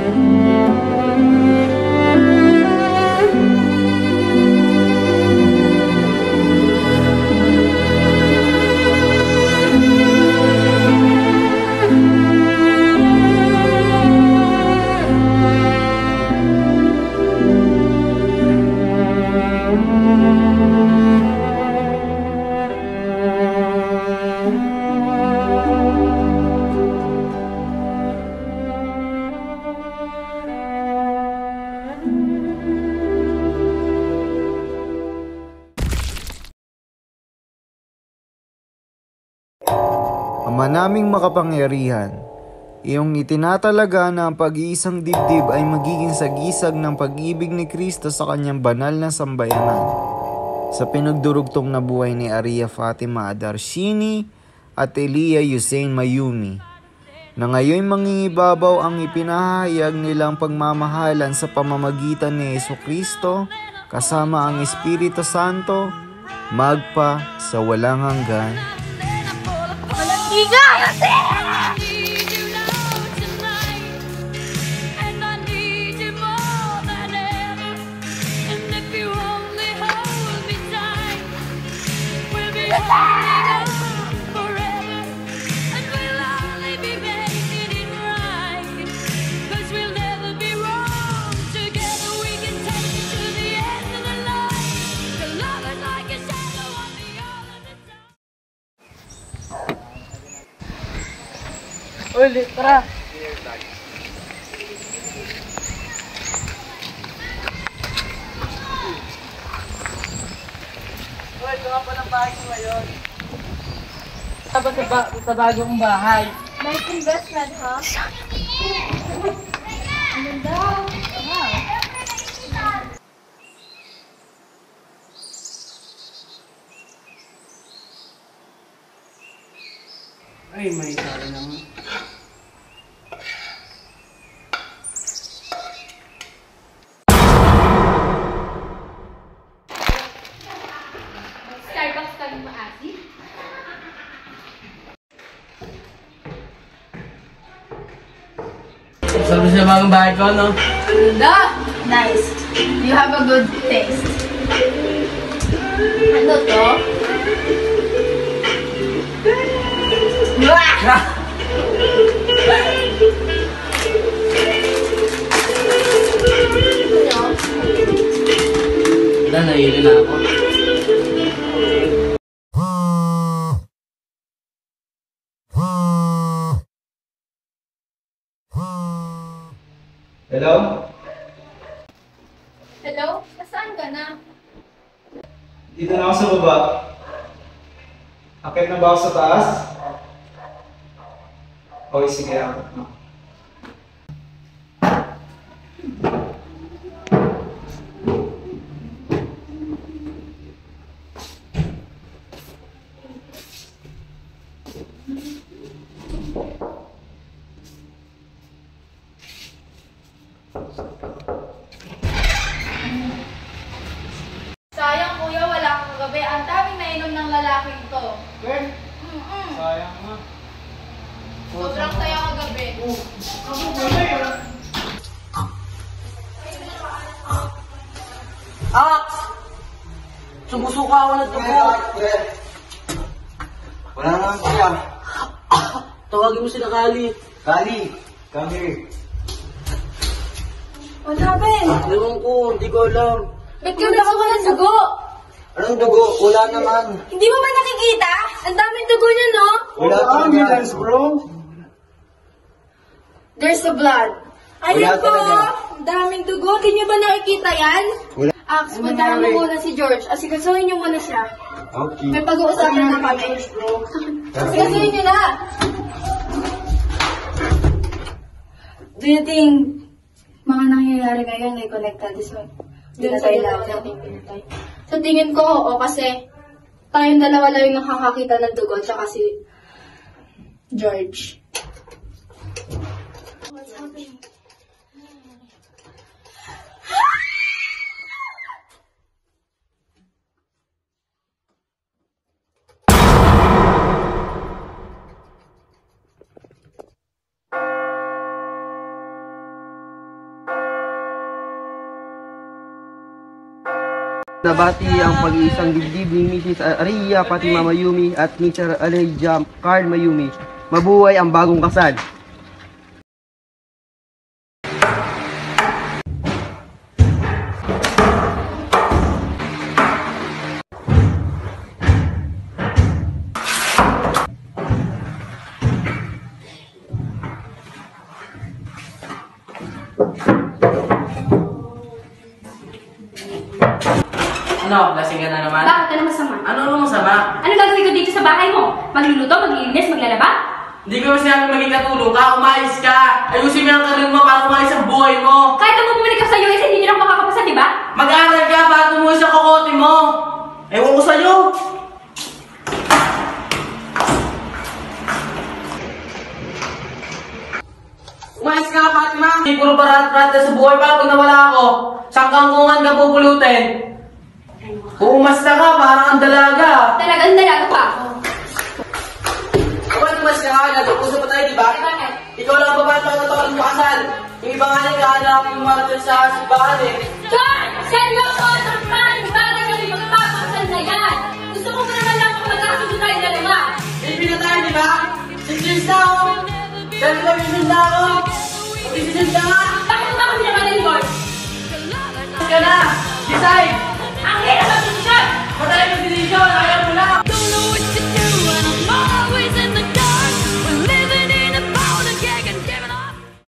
Ama naming makapangyarihan, iyong itinatalaga na ang pag-iisang dibdib ay magiging sagisag ng pag-ibig ni Kristo sa kanyang banal na sambayanan. Sa pinagdurugtong na buhay ni Aria Fatima Adarshini at Elia Hussein Mayumi, na ngayon mangingibabaw ang ipinahayag nilang pagmamahalan sa pamamagitan ni Jesucristo kasama ang Espiritu Santo, magpa sa walang hanggan. Ulit, tara! Uy, ito nga pa ng bahay ko ngayon. Sa bagong bahay. Nice investment, ha? Ang ganda. Wow. Ay, may sari naman. Starbucks kami maasi. Sabi sa bagong bahay ko, no? Ganda! Nice. You have a good taste. Ano to? Wah! Wala, nahihili na ako. Hello? Hello? Nasaan ka na? Dito na ako sa baba. Akit na ba ako sa taas? Okay, sige ako. Sayang kuya, wala kang gabi. Ang daming nainom ng lalaking to. Girl, sayang nga. Sobrang saya kagabi. Sumusuka ako ng tubo. Wala naman siya. Tawagin mo sila Kali. Kali, come here. What happened? Ewan ko, hindi ko alam. Ba't ka nasuka ng dugo? Anong dugo? Wala naman. Hindi mo ba nakikita? Ang daming dugo niya, no? Wala naman. bro. There's the blood. Ayun Wala po! talaga. Ang daming dugo. Di niyo ba nakikita yan? Wala. Ax, puntahan mo muna si George. Asikasuhin niyo muna siya. Okay. May pag-uusapan na kami. Asikasuhin niyo na! Do you think mga nangyayari ngayon ay connected sa pinatay natin? Sa tingin ko, oo, kasi tayong dalawa lang yung nakakakita ng dugo, tsaka si George. What's happening? Nabati ang pag-iisang dibdib ni Mrs. Aria Fatima Mayumi at Mr. Elijah Carl Mayumi. Mabuhay ang bagong kasal. Ano, lasing ka na naman? Bakit? Ano masama? Ano masama? Ano gagawin ko dito sa bahay mo? Magluluto, maglilinis, maglalaba? Hindi ko sinabi maging katulong ka, umayos ka! Ayusin mo yung karir mo para umayos ang buhay mo! Kahit na bumalik ka sa US, hindi nyo lang makakapasa, di ba? Mag-aaral ka para tumuwi sa kokote mo! Ewan ko sa'yo! Umayos ka, Fatima! Hindi puro parat-parat ka sa buhay para pag nawala ako, saan kangkungan ka pupulutin? Umasta ka, parang ang dalaga! Talagang dalaga pa ako. Kapag umas ka nga, nag-usap pa tayo, di ba? Eh, bakit? Ikaw lang ang babae na tawag mo kasal. Yung iba nga niya, kahanap yung marathon sa simbahan eh. John! Seryoso! Normal! Bagay kami magpapakasal na yan! Gusto ko pa naman lang kung magkakasundo tayo dalawa. Baby na tayo, di ba? 6 years na ako. Dahil ko bisun na ako. Mag-ibisun ka nga. Bakit ba kami naman ng Lord? Ka na! Decide!